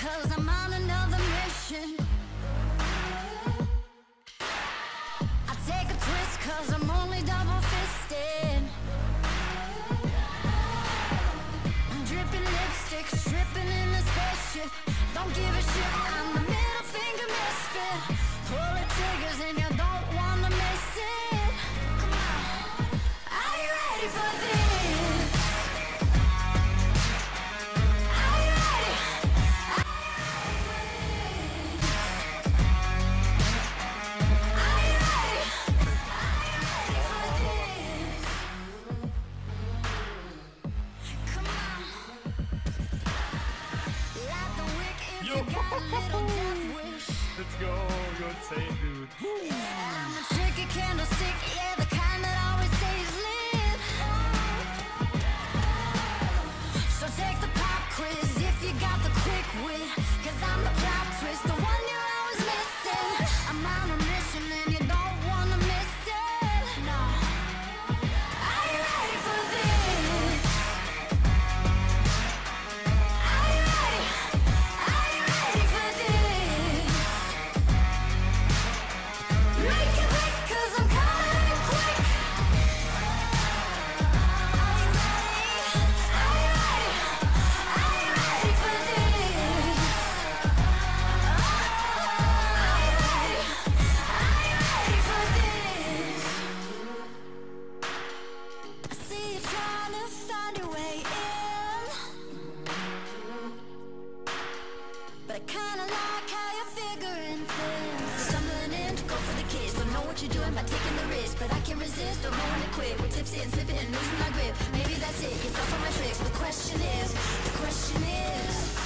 'cause I'm on another mission. I take a twist 'cause I'm only double-fisted. I'm dripping lipstick, stripping in the spaceship. Don't give a shit, I'm the middle finger misfit. Pull the triggers and you don't wanna miss it. Come on, are you ready for this? Are you ready? Are you ready? Are you ready for this? Come on. Light the wick if you got a little death wish. Let's go, you're insane, dude. I'm a tricky candlestick, yeah, the kind that always stays lit. So take the pop quiz if you got the quick wit, 'cause I'm the plot twist, the one you're always missing. I'm on a mission and you don't wanna miss it. No. Are you ready for this? Are you ready? Are you ready for this? Make it quick 'cause I'm coming in quick. Are you ready? Are you ready? Are you ready for this? Are you ready? Are you ready for this? I see you trying to find your way in, but I kinda like how you're figuring things. Stumbling in to go for the kiss, don't know what you're doing by taking the risk, but I can't resist, don't know when to quit. We're tipsy and slipping and losing my grip. Maybe that's it, you fell for my tricks. The question is,